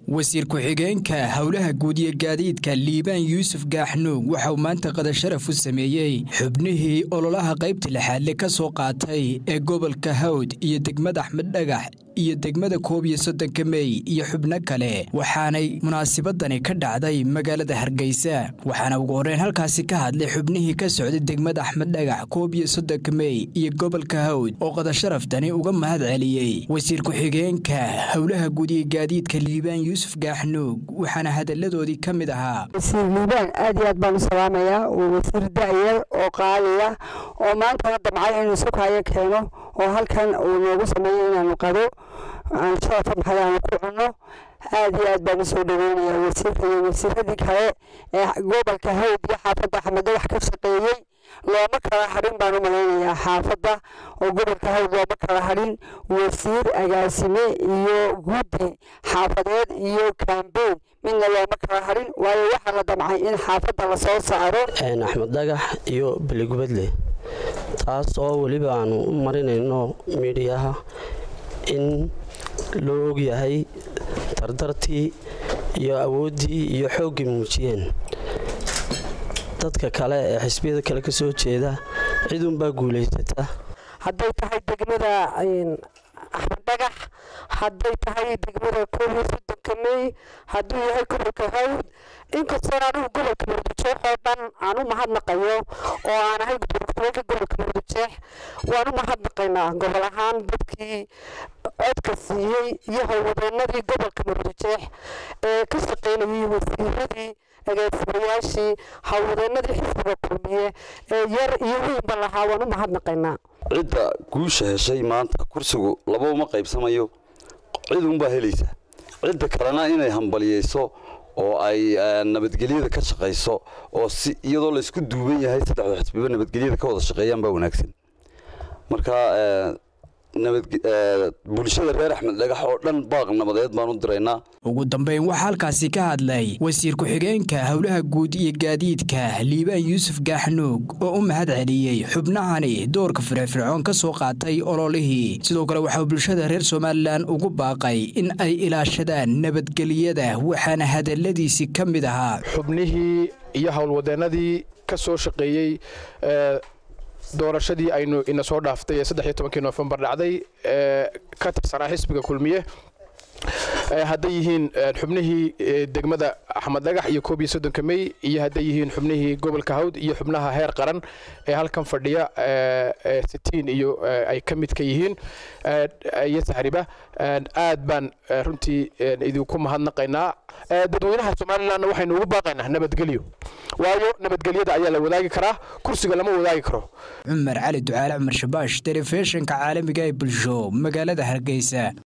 wasiir ku-xigeenka howlaha guud ee gaadiidka Liibaan Yuusuf Gaaxnuug waxa uu maanta qada sharaf u sameeyay xubnihii ololaha qaybta lixaad ka soo qaatay ee gobolka Hawd iyo degmada Axmed Dhagax iyo degmada 31 May iyo xubno kale waxaanay munaasabadani ka dhacday magaalada Hargeysa waxaana ugu horeyn halkaasi ka hadlay xubnihii ka socday degmada Axmed Dhagax 31 May iyo gobolka Hawd oo qada sharaftani uga mahad celiyay wasiir ku-xigeenka howlaha guud ee gaadiidka Liibaan Yuusuf Gaaxnuug waxaana hadaladoodii kamid ahaa wasiir Liibaan aad iyo aad baan salaamayaa wasiir daayar oo qaaliya oo maanta damcay inuu sokaayo keeno oo halkan uu noogu sameeyay inaanu qado aan sharaf maxaan ku cuno aad iyo aad baan soo dhaweynayaa wasiirka iyo wasiiradii kale ee gobolka Hawd iyo xaafadda Axmed wax ka shaqeeyay looma kala harin baan u maleynayaa xaafadda oo gobolka Hawd looma kala harin wasiir agaasime iyo guddi xaafadeed iyo campaign midna looma kala harin waayo waxa la damcay in xaafadda la soo saaro Axmed Dhagax iyo Beligubadle taas oo waliba aanu u marinayno meediyaha in loo og yahay dardartii iyo awoodii iyo xooggii muujiyeen dadka kale ee xisbiyada kale ka soo jeeda cid un baa guuleysata hadday tahay degmada Axmed Dhagax hadday tahay degmada 31 May hadduu yahay gobolka Hawd inkastoo aanu gobolka Muqdisho oo dhan aanu mahadnaqayo oo aan ahay gobolka Muqdisho waanu mahadnaqaynaa gobol ahaan dadkii codka siiyay iyo howlwadeennadii gobolka Muqdisho ee ka shaqeynayay wasiiradii agaasimayaashii howlwadeennadii xisbiga kulmiye ee yar iyo weynba lahaa waanu mahadnaqaynaa cidda guusha heshay maanta kursigu laba uma qaybsamayo cid un baa helaysa cidda kalena inay hambaliyeyso oo ay nabadgelyada ka shaqeyso oo si iyadoo la isku duuban yahay saddexda xisbiba nabadgelyada ka wada shaqeeyaan baa wanaagsan marka bulshada reer Axmed Dhagax oo dhan baaq nabadeed baan u diraynaa ugu dambeyn waxa halkaasi ka hadlay wasiir ku-xigeenka howlaha guud iyo gaadiidka Liibaan Yuusuf Gaaxnuug oo u mahad celiyay xubnahani doorka firfircoon ka soo qaatay ololihii sidoo kale waxa bulshada reer Soomaaliland ugu baaqay in ay ilaashadaan nabadgelyada waxaana hadaladiisi kamid ahaa xubnihii iyo howlwadeennadii ka soo shaqeeyay doorashadii aynu ina soo dhaaftay 13 November dhacday ka tirsanaa xisbiga kulmiye hadday yihiin xubnihii degmada Axmed Dhagax iyo 31 May iyo hadday yihiin xubnihii gobolka Hawd iyo xubnaha heer qaran ee halkan fadhiya 60 iyo ay ka mid ka yihiin iyo saxriba aad baan runtii idinku mahadnaqaynaa dadweynaha Soomaaliland waxaynu ugu baaqaynaa nabadgelyo waayo nabadgelyada ayaa la wadaagi karaa kursiga lama wadaagi karo Umar Cali Ducaale Umar Shabash telefishinka caalamiga ee bulsho magaalada Hargeysa.